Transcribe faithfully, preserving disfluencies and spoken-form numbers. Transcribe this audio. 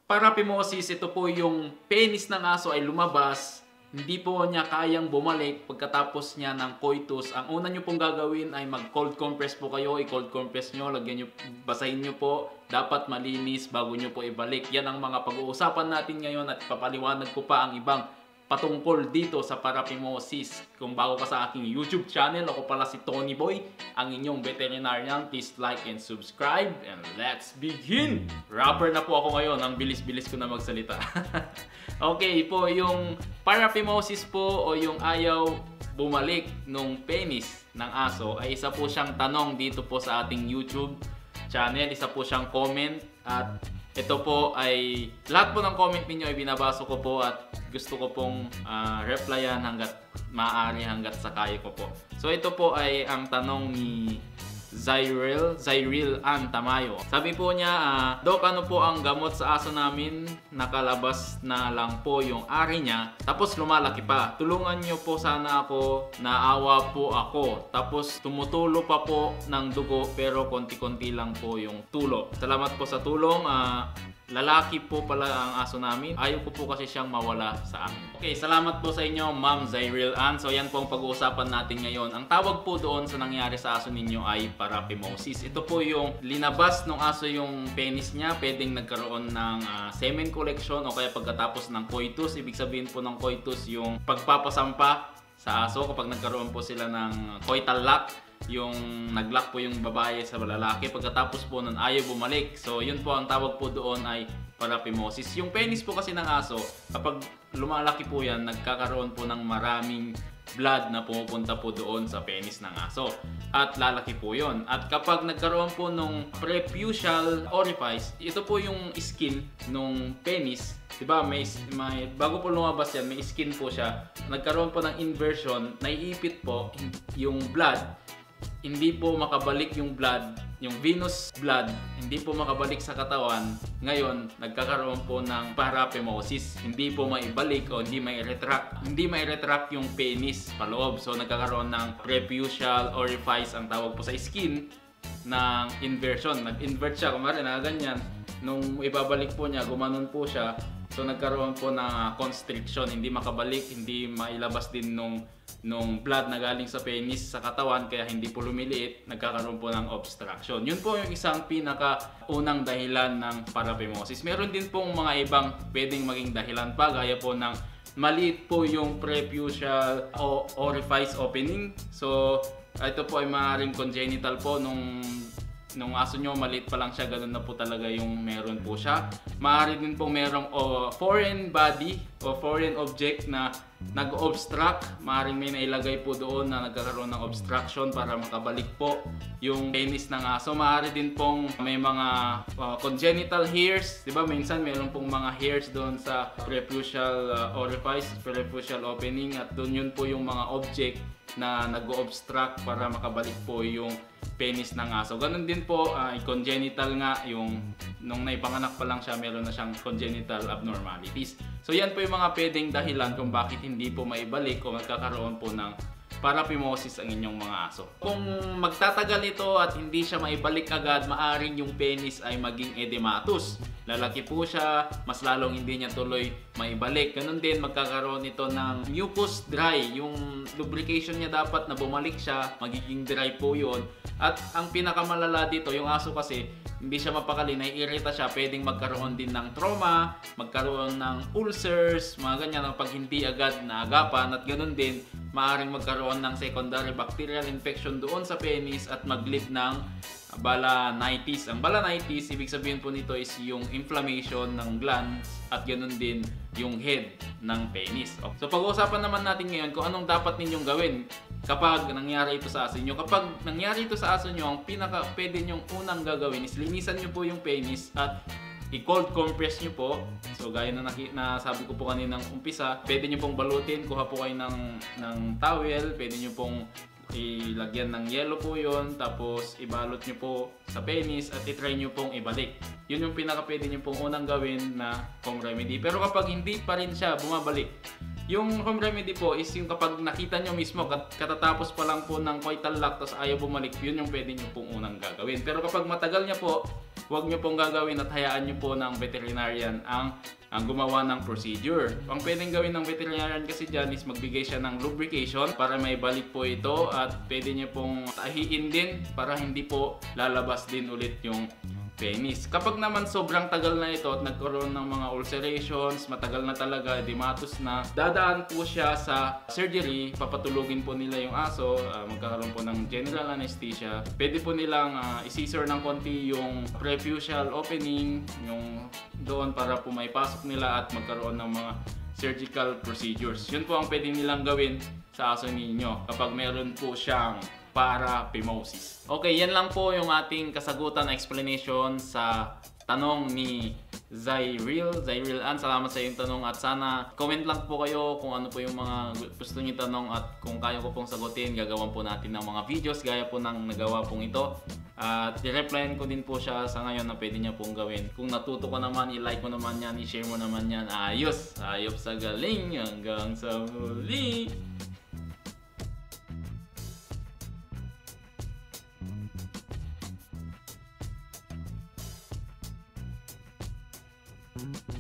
Parapimosis, ito po yung penis ng aso ay lumabas, hindi po niya kayang bumalik pagkatapos niya ng coitus. Ang una nyo pong gagawin ay mag cold compress po kayo, i-cold compress nyo, lagyan nyo, basahin nyo po, dapat malinis bago nyo po ibalik. Yan ang mga pag-uusapan natin ngayon at papaliwanag ko pa ang ibang patungkol dito sa parapimosis. Kung bago ka sa aking YouTube channel, ako pala si Tony Boy, ang inyong veterinarian. Please like and subscribe and let's begin! Rapper na po ako ngayon, ang bilis-bilis ko na magsalita. Okay po, yung parapimosis po o yung ayaw bumalik nung penis ng aso ay isa po siyang tanong dito po sa ating YouTube channel, isa po siyang comment at ito po ay lahat po ng comment ninyo ay binabasa ko po at gusto ko pong uh, replyan hanggat maaari, hanggat sa kaya ko po. So ito po ay ang tanong ni Zyril, Zyril Ann Tamayo. Sabi po niya, uh, Dok, ano po ang gamot sa aso namin? Nakalabas na lang po yung ari niya, tapos lumalaki pa. Tulungan niyo po sana ako, naawa po ako. Tapos tumutulo pa po ng dugo pero konti-konti lang po yung tulo. Salamat po sa tulong. Uh, Lalaki po pala ang aso namin. Ayaw ko po kasi siyang mawala sa amin. Okay, salamat po sa inyo, Ma'am Zyril Ann. So yan po ang pag-uusapan natin ngayon. Ang tawag po doon sa nangyari sa aso ninyo ay parapimosis. Ito po yung linabas ng aso yung penis niya. Pwedeng nagkaroon ng uh, semen collection o kaya pagkatapos ng coitus. Ibig sabihin po ng coitus yung pagpapasampa sa aso kapag nagkaroon po sila ng coital lock. Yung nag-lock po yung babae sa lalaki, pagkatapos po nun ayaw bumalik. So yun po ang tawag po doon ay parapimosis. Yung penis po kasi ng aso, kapag lumalaki po yan, nagkakaroon po ng maraming blood na pumupunta po doon sa penis ng aso at lalaki po yon. At kapag nagkaroon po nung preputial orifice, ito po yung skin nung penis, diba? May, may, bago po lumabas yan, may skin po siya. Nagkaroon po ng inversion, naiipit po yung blood. Hindi po makabalik yung blood, yung venous blood, hindi po makabalik sa katawan. Ngayon, nagkakaroon po ng parapimosis. Hindi po maibalik o hindi may retract. Hindi may retract yung penis paloob. So, nagkakaroon ng preputial orifice, ang tawag po sa skin, ng inversion. Nag-invert siya, kumari na ganyan. Nung ibabalik po niya, gumanon po siya. So, nagkaroon po ng constriction. Hindi makabalik, hindi mailabas din nung nung blood na galing sa penis sa katawan, kaya hindi po lumiliit, nagkakaroon po ng obstruction. Yun po yung isang pinaka-unang dahilan ng parapimosis. Meron din pong mga ibang pwedeng maging dahilan pa, gaya po ng maliit po yung preputial o orifice opening. So, ito po ay maaaring congenital po nung nung aso nyo, maliit pa lang siya, ganun na po talaga yung meron po siya. Maaari din po merong oh, foreign body o foreign object na nag-obstruct. Maaaring may nailagay po doon na nagkakaroon ng obstruction para makabalik po yung penis ng aso. Maaari din pong may mga uh, congenital hairs, di ba? Minsan meron pong mga hairs doon sa preputial uh, orifice, preputial opening, at doon yun po yung mga object na nag-obstruct para makabalik po yung penis ng aso. Ganun din po, uh, congenital nga, yung nung naipanganak pa lang siya, meron na siyang congenital abnormalities. So yan po yung mga pwedeng dahilan kung bakit hindi po maibalik o magkakaroon po ng parapimosis ang inyong mga aso. Kung magtatagal ito at hindi siya maibalik agad, maaring yung penis ay maging edematous. Lalaki po siya, mas lalong hindi niya tuloy maibalik. Ganun din, magkakaroon ito ng mucus dry. Yung lubrication niya dapat na bumalik siya, magiging dry po yun. At ang pinakamalala dito, yung aso kasi, hindi siya mapakali, naiirita siya, pwedeng magkaroon din ng trauma, magkaroon ng ulcers, mga ganyan, pag hindi agad naagapan. At ganun din, maaaring magkaroon ng secondary bacterial infection doon sa penis at mag-lead ng balanitis. Ang balanitis, ibig sabihin po nito is yung inflammation ng glands at ganun din yung head ng penis. So pag-uusapan naman natin ngayon kung anong dapat ninyong gawin kapag nangyari ito sa aso nyo. Kapag nangyari ito sa aso nyo, ang pinaka pwede nyong unang gagawin is linisan nyo po yung penis at i-cold compress nyo po. So gaya na nasabi ko po kaninang umpisa, pwede nyo pong balutin, kuha po kayo ng, ng towel, pwede nyo pong ilagyan ng yelo po yon, tapos ibalot nyo po sa penis at itry nyo pong ibalik. Yun yung pinaka pwede nyo pong unang gawin na home remedy. Pero kapag hindi pa rin siya bumabalik, yung home remedy po is yung kapag nakita nyo mismo kat katatapos pa lang po ng coital lock tapos ayaw bumalik, yun yung pwede nyo pong unang gagawin. Pero kapag matagal niya po huwag nyo pong gagawin at hayaan nyo po ng veterinarian ang ang gumawa ng procedure. Ang pwedeng gawin ng veterinarian kasi dyan is magbigay siya ng lubrication para may balik po ito at pwede niya pong tahiin din para hindi po lalabas din ulit yung penis. Kapag naman sobrang tagal na ito at nagkaroon ng mga ulcerations, matagal na talaga, dimatos na, dadaan po siya sa surgery, papatulugin po nila yung aso, uh, magkakaroon po ng general anesthesia. Pwede po nilang uh, isisor ng konti yung prefusal opening, yung doon para po may pasok nila at magkaroon ng mga surgical procedures. Yun po ang pwede nilang gawin sa aso ninyo kapag meron po siyang paraphimosis. Okay, yan lang po yung ating kasagutan, explanation sa tanong ni Zyril. Zyril Ann, salamat sa iyong tanong at sana comment lang po kayo kung ano po yung mga gusto niyo tanong at kung kaya ko pong sagutin, gagawan po natin ng mga videos gaya po ng nagawa pong ito. At i-replyan ko din po siya sa ngayon na pwede niya pong gawin. Kung natuto ko naman, i-like mo naman yan, i-share mo naman yan. Ayos! Ayop sa galing! Hanggang sa muli! Mm-hmm.